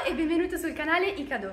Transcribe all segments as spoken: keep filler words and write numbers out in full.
Ciao e benvenuto sul canale Icado.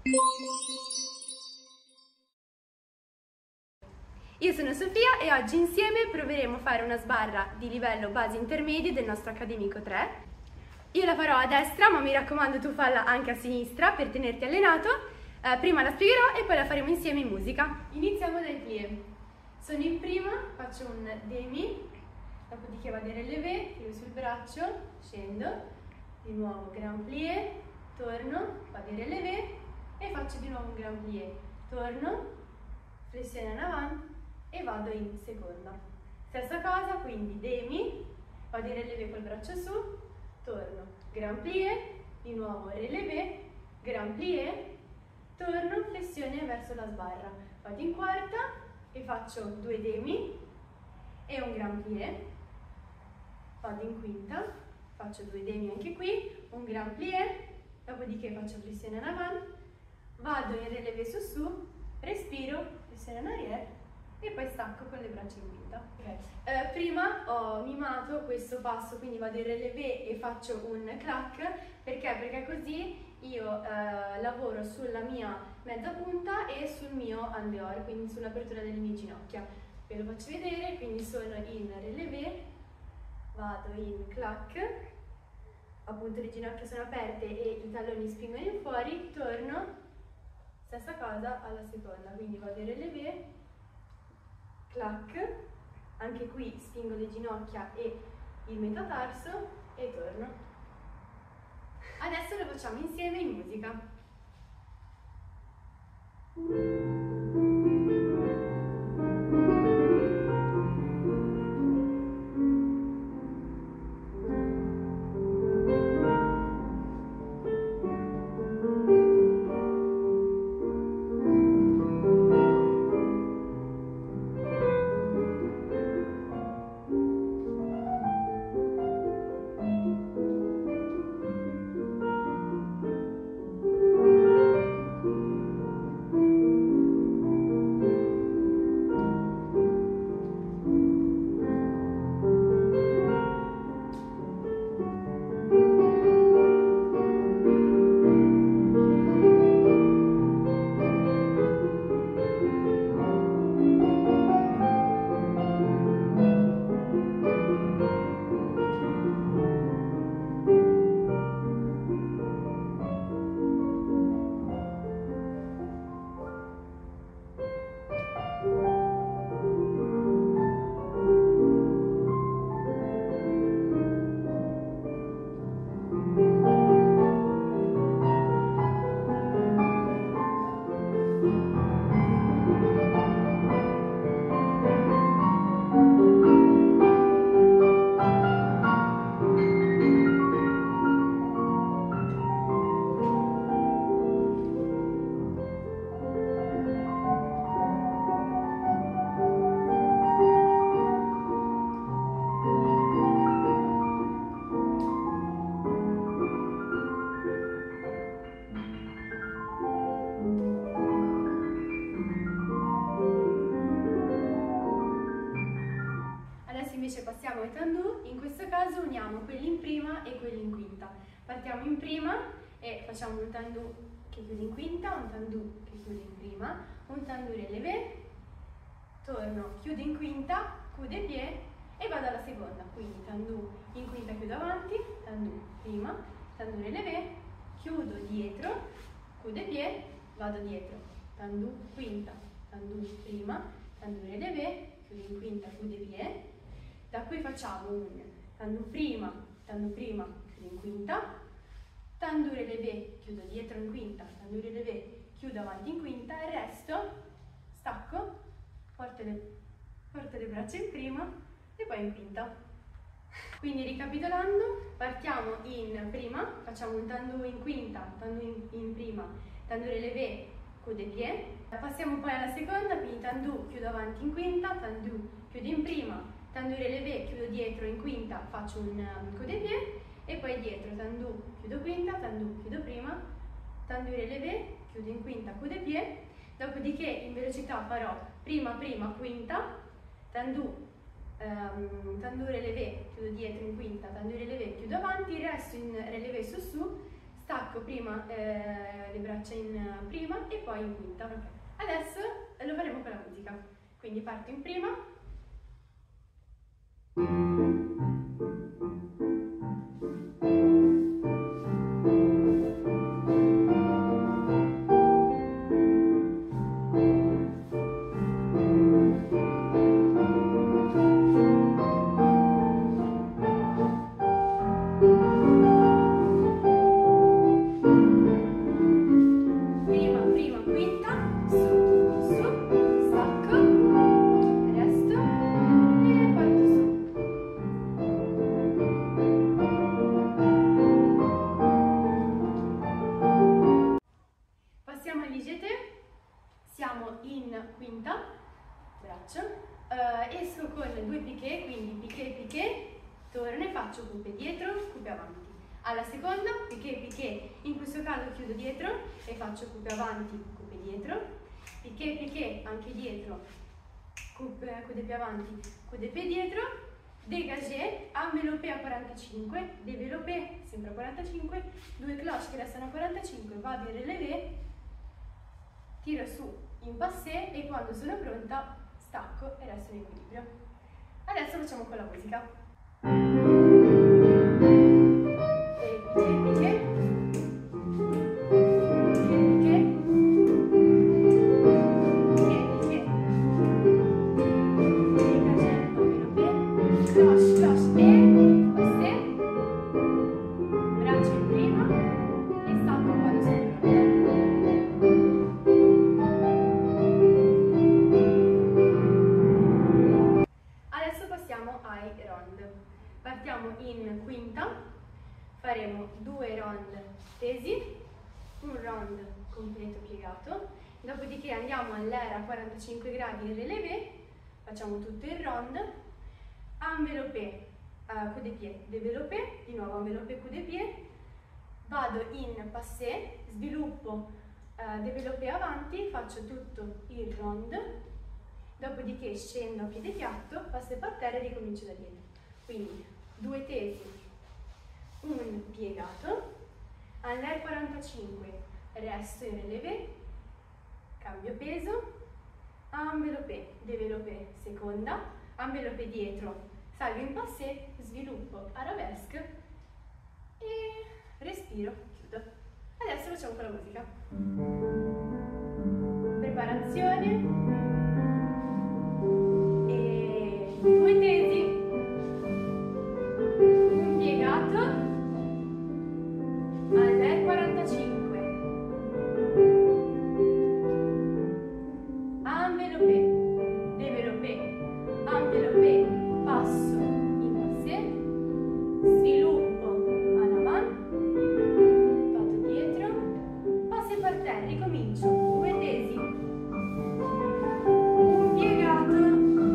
Io sono Sofia e oggi insieme proveremo a fare una sbarra di livello base intermedio del nostro accademico tre. Io la farò a destra, ma mi raccomando tu falla anche a sinistra per tenerti allenato. Eh, prima la spiegherò e poi la faremo insieme in musica. Iniziamo dai plie. Sono in prima, faccio un demi, dopodiché vado in relevé, tiro sul braccio, scendo, di nuovo grand plié, torno, vado in relevé e faccio di nuovo un grand plié, torno, flessione in avanti e vado in seconda. Stessa cosa, quindi demi, vado in relevé col braccio su, torno, grand plié, di nuovo relevé, grand plié, torno, flessione verso la sbarra, vado in quarta e faccio due demi e un grand plié, vado in quinta, faccio due demi anche qui, un grand plié, dopodiché faccio flessione in avanti, vado in relevé su su, respiro, flessione in arrière e poi stacco con le braccia in quinta. Okay. Eh, prima ho mimato questo passo, quindi vado in relevé e faccio un clac, perché? Perché così io eh, lavoro sulla mia mezza punta e sul mio andeor, quindi sull'apertura delle mie ginocchia. Ve lo faccio vedere, quindi sono in relevé, vado in clac, appunto le ginocchia sono aperte e i talloni spingono in fuori, torno, stessa cosa alla seconda, quindi vado in relevé, clac, anche qui spingo le ginocchia e il metatarso e torno. Adesso lo facciamo insieme in musica. Invece passiamo ai tendù, in questo caso uniamo quelli in prima e quelli in quinta. Partiamo in prima e facciamo un tendù che chiude in quinta, un tendù che chiude in prima, un tendù relevé, torno, chiudo in quinta, coude pied e vado alla seconda. Quindi tendù in quinta, chiudo avanti, tendù prima, tendù relevé, chiudo dietro, coude pied, vado dietro, tendù quinta, tendù prima, tendù relevé, chiudo in quinta, coude pied. Da qui facciamo un tendù prima, tendù prima, chiudo in quinta, tendù relevé, chiudo dietro in quinta, tendù relevé, chiudo avanti in quinta e il resto stacco, porto le, porto le braccia in prima e poi in quinta. Quindi ricapitolando, partiamo in prima, facciamo un tendù in quinta, tendù in, in prima, tendù relevé, coude pied. Passiamo poi alla seconda, quindi tendù, chiudo avanti in quinta, tendù, chiudo in prima, tendù relevé, chiudo dietro in quinta, faccio un um, coude pied e poi dietro, tendù, chiudo quinta, tendù, chiudo prima, tendù relevé, chiudo in quinta, coude pied, dopodiché in velocità farò prima, prima, quinta, tendù, um, tendù relevé, chiudo dietro in quinta, tendù relevé, chiudo avanti, resto in relevé su su, stacco prima eh, le braccia in prima e poi in quinta. Okay. Adesso lo faremo con la musica, quindi parto in prima. Siamo in quinta, braccio, uh, esco con due piquet, quindi piquet, piquet, torno e faccio coupe dietro, coupe avanti. Alla seconda, piquet, piquet, in questo caso chiudo dietro e faccio coupe avanti, coupe dietro, piquet, piquet, anche dietro, coupe, coude più avanti, coude più dietro, dégagé, enveloppé a quarantacinque, développé sempre a quarantacinque, due cloche che restano a quarantacinque, vado in relevé, tiro su in passé e quando sono pronta stacco e resto in equilibrio. Adesso facciamo con la musica. E piquet, piquet, piquet, piquet, dégagé, enveloppé, cloche, cloche e passé, braccio in prima e stacco quando sono pronta. Ai rond. Partiamo in quinta, faremo due rond tesi, un rond completo piegato, dopodiché andiamo all'era a quarantacinque gradi in relevé, facciamo tutto il rond, enveloppé, uh, coup de pied, développé, di nuovo enveloppé, coup de pied, vado in passé, sviluppo, uh, développé avanti, faccio tutto il rond. Dopodiché scendo a piede piatto, passo il parterre e ricomincio da dietro. Quindi due tesi, un piegato, all'R quarantacinque resto in relevé, cambio peso, enveloppé, développé seconda, enveloppé dietro, salgo in passé, sviluppo arabesque e respiro, chiudo. Adesso facciamo con la musica. Preparazione. Due tesi, un piegato, all'R quarantacinque, enveloppé, développé, enveloppé, passo in passé, sviluppo en avant, vado dietro, passo e parterre, ricomincio, due tesi, un piegato,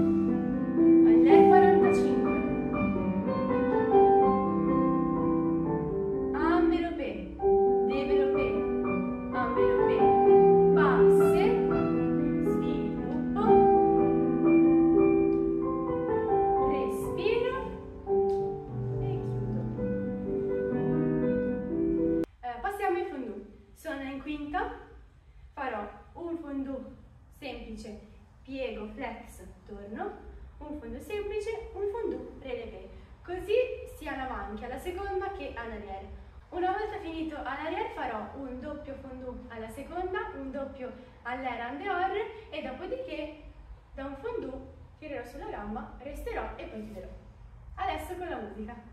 farò un fondù semplice, piego, flex, torno, un fondù semplice, un fondù relevé, così sia in avanti alla seconda che all'arrière. Una volta finito all'arrière farò un doppio fondù alla seconda, un doppio all'air en dehors e dopodiché da un fondù tirerò sulla gamba, resterò e poi chiuderò. Adesso con la musica.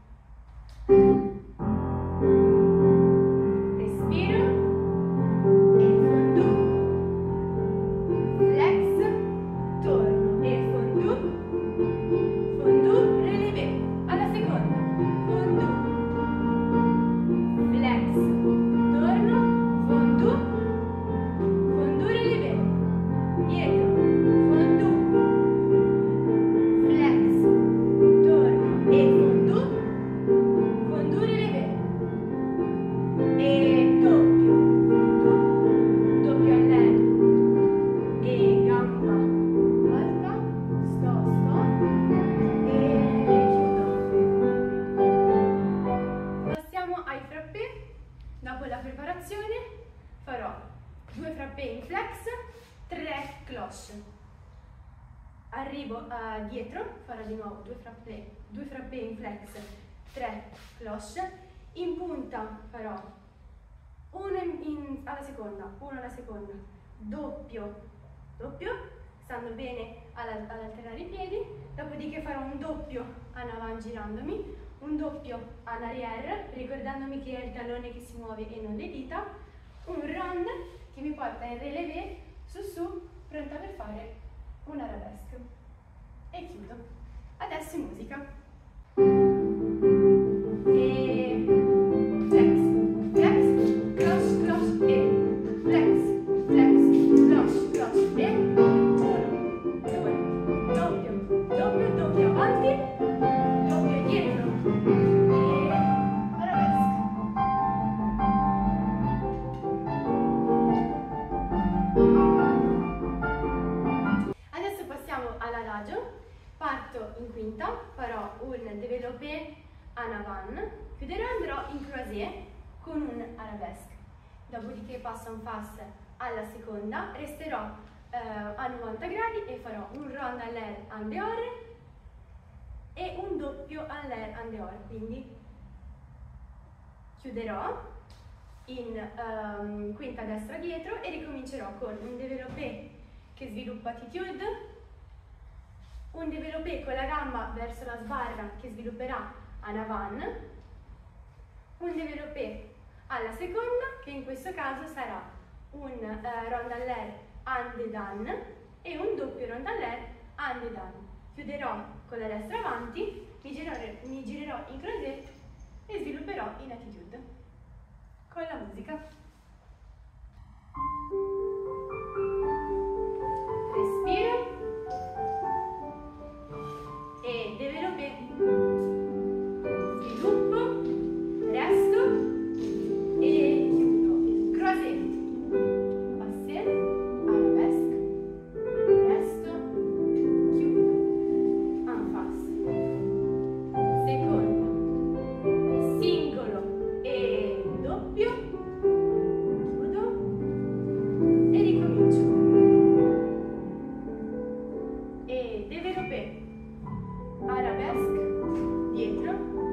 Fondù relevé. preparazione farò due frappé in flex, tre cloche. Arrivo uh, dietro, farò di nuovo due frappé, due frappé in flex, tre cloche. In punta farò uno in, in, alla seconda, uno alla seconda, doppio, doppio, stando bene ad, ad alternare i piedi. Dopodiché farò un doppio en avant girandomi, un doppio en arrière, ricordandomi che è il tallone che si muove e non le dita, un round che mi porta in relevé su su, pronta per fare un arabesque. E chiudo. Adesso in musica. E flex, flex, cloche, cloche e flex, flex, cloche, cloche e uno, due, doppio, doppio, doppio avanti, doppio dietro e arabesque. Adesso passiamo all'adagio. Parto in quinta, farò un développé en avant, chiuderò e andrò in croisé con un arabesque. Dopodiché passo en face alla seconda, resterò eh, a novanta gradi e farò un rond à l'air en dehors e un doppio à l'air en dehors. Quindi chiuderò in um, quinta destra dietro e ricomincerò con un développé che sviluppa attitude, un développé con la gamba verso la sbarra che svilupperà en avant, un développé alla seconda che in questo caso sarà un uh, rond à l'air en dedans e un doppio rond à l'air en dedans. Chiuderò con la destra avanti, mi girerò, mi girerò in croisé e svilupperò in attitude con la musica. Respiro e développé, sviluppo, resto e chiudo. Croisé, passé, arabesque, resto, chiudo. En face, seconda, singolo e doppio, chiudo e ricomincio. E développé, arabesque, dietro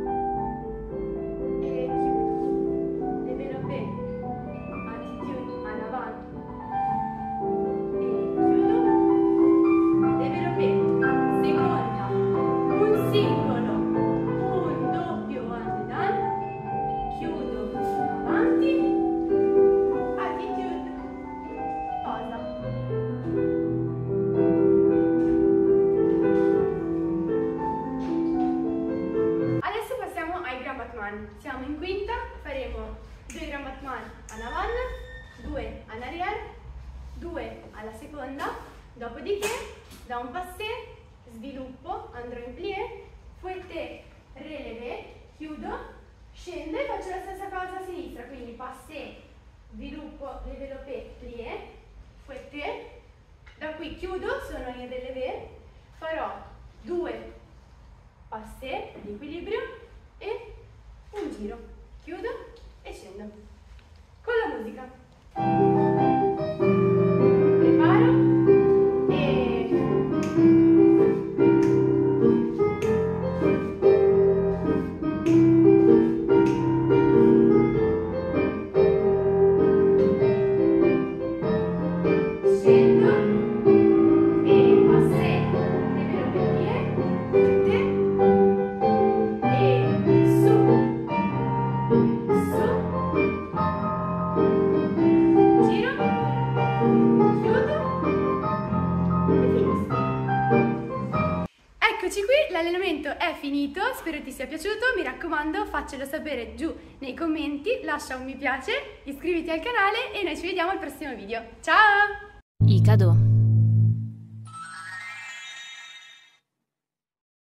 e chiudo. Développé, attitude en avant e chiudo. Développé, seconda, un singolo, un doppio en dedans, chiudo, avanti, attitude, posa. Siamo in quinta, faremo due grand battement en avant, due en arrière, due alla seconda, dopodiché da un passé, sviluppo, andrò in plié, fouetté, relevé, chiudo, scendo e faccio la stessa cosa a sinistra, quindi passé, sviluppo, développé, plié, fouetté, da qui chiudo, sono in relevé, farò due passé di equilibrio e un giro, chiudo e scendo con la musica. Preparo e scendo e passé, développé plié, e su. Eccoci qui, l'allenamento è finito, spero ti sia piaciuto, mi raccomando faccelo sapere giù nei commenti, lascia un mi piace, iscriviti al canale e noi ci vediamo al prossimo video. Ciao! I cadeau.